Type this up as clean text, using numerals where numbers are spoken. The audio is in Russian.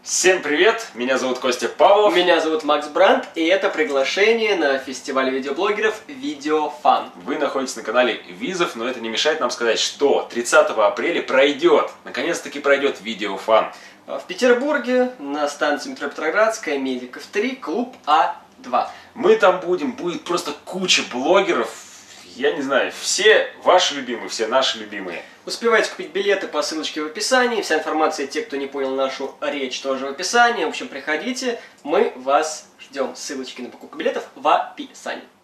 Всем привет! Меня зовут Костя Павлов. Меня зовут Макс Брандт, и это приглашение на фестиваль видеоблогеров Видеофан. Вы находитесь на канале Визов, но это не мешает нам сказать, что 30 апреля пройдет, наконец-таки пройдет Видеофан. В Петербурге на станции метро Петроградская, Медиков 3, клуб А2. Мы там будем, будет просто куча блогеров, я не знаю, все ваши любимые, все наши любимые. Успевайте купить билеты по ссылочке в описании. Вся информация, те, кто не понял нашу речь, тоже в описании. В общем, приходите, мы вас ждем. Ссылочки на покупку билетов в описании.